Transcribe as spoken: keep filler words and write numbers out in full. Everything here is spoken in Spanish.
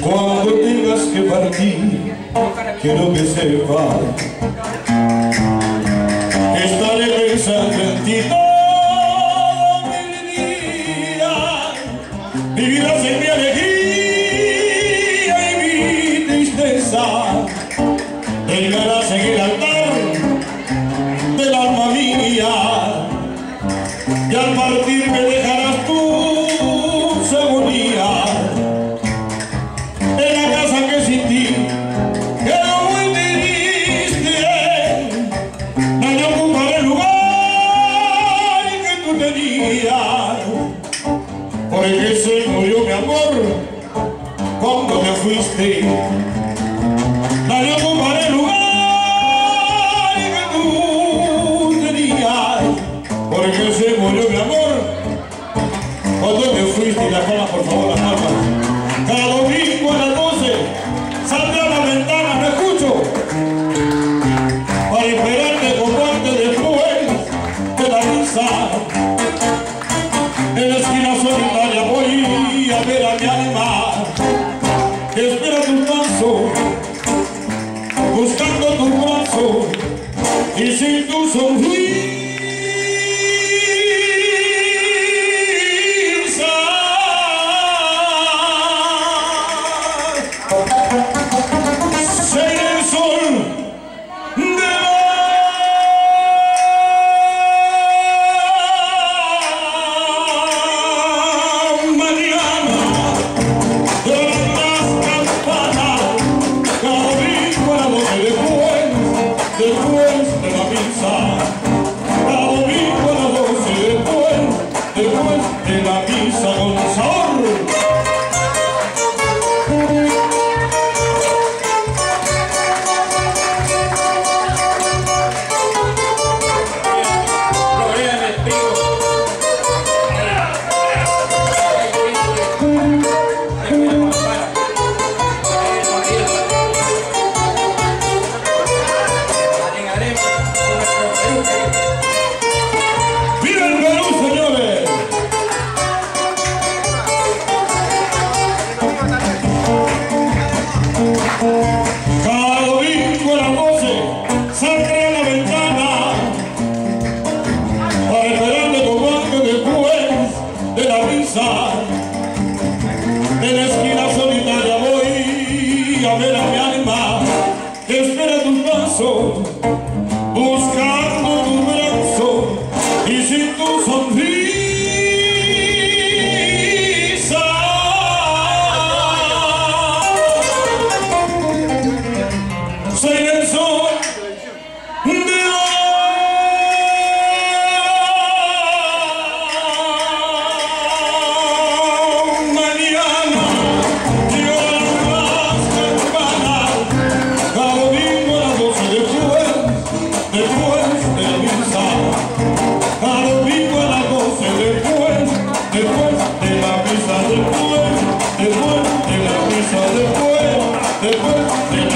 Cuando tengas que partir, quiero que sepas que estaré pensando en ti todo mi día. Vivirás en mi alegría y mi tristeza. Llegarás en el altar del alma mía, y al partir me dejarás tus agonías en la casa que sin ti quedó muy triste. Nadie ocupará el lugar que tú tenías, porque se murió mi amor cuando te fuiste. Nadie ocupará el lugar que tú tenías, porque se murió mi amor cuando te fuiste. Y la palma, por favor, la palma. Cada domingo a las doce saldré a la ventana, me escucho, para esperarte con parte después de la misa. En la esquina solitaria voy a ver a mi alma que espera tu paso, buscando tu brazo y sin tu sonrisa. Seré el sol de la mañana, de las campanas, cada domingo a las doce después, después de la misa. Cada domingo a las doce después, después de la misa con sabor. Cada domingo a las doce saldré a la ventana para esperarme tomando después de la misa. En la esquina solitaria voy a ver a mi alma que espera tus brazos, buscando tu brazo y sin tu sonrisa. Soy el sol de la mañana, llegan las campanas, cada domingo a las doce después, después de la misa. Cada domingo a las doce después, después de la misa, después, después de la misa, después, después de la